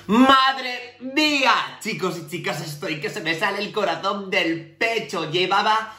¡Madre mía! Chicos y chicas, estoy que se me sale el corazón del pecho. Llevaba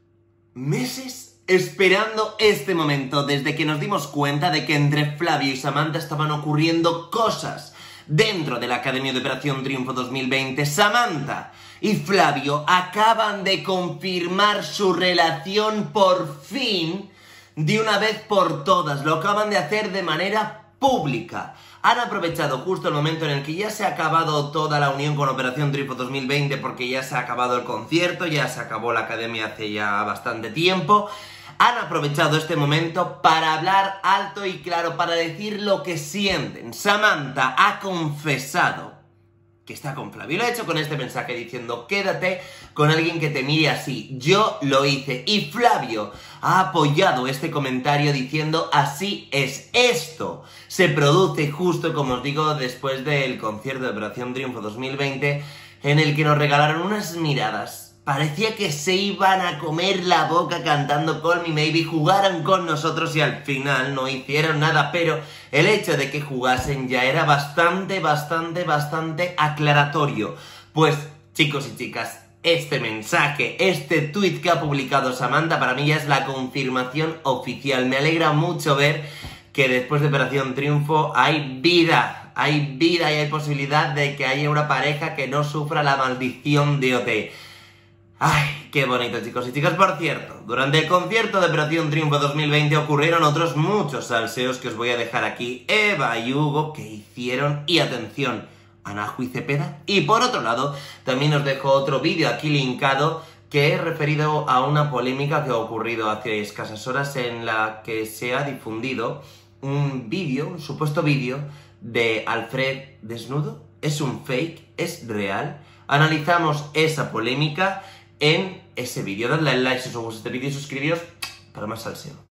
meses esperando este momento, desde que nos dimos cuenta de que entre Flavio y Samantha estaban ocurriendo cosas dentro de la Academia de Operación Triunfo 2020. Samantha y Flavio acaban de confirmar su relación por fin, de una vez por todas. Lo acaban de hacer de manera pública. Han aprovechado justo el momento en el que ya se ha acabado toda la unión con Operación Triunfo 2020, porque ya se ha acabado el concierto, ya se acabó la academia hace ya bastante tiempo. Han aprovechado este momento para hablar alto y claro, para decir lo que sienten. Samantha ha confesado que está con Flavio. Lo ha hecho con este mensaje diciendo: quédate con alguien que te mire así. Yo lo hice. Y Flavio ha apoyado este comentario diciendo: así es. Esto se produce justo, como os digo, después del concierto de Operación Triunfo 2020, en el que nos regalaron unas miradas. Parecía que se iban a comer la boca cantando Call Me Maybe, jugaran con nosotros y al final no hicieron nada, pero el hecho de que jugasen ya era bastante aclaratorio. Pues, chicos y chicas, este mensaje, este tweet que ha publicado Samantha, para mí ya es la confirmación oficial. Me alegra mucho ver que después de Operación Triunfo hay vida y hay posibilidad de que haya una pareja que no sufra la maldición de OT. ¡Ay, qué bonito, chicos y chicas! Por cierto, durante el concierto de Operación Triunfo 2020 ocurrieron otros muchos salseos que os voy a dejar aquí. Eva y Hugo, que hicieron, y atención, Anahu y Cepeda. Y por otro lado, también os dejo otro vídeo aquí linkado que es referido a una polémica que ha ocurrido hace escasas horas, en la que se ha difundido un vídeo, un supuesto vídeo de Alfred desnudo. ¿Es un fake? ¿Es real? Analizamos esa polémica en ese vídeo. Dadle al like si os gusta este vídeo y suscribiros para más salseo.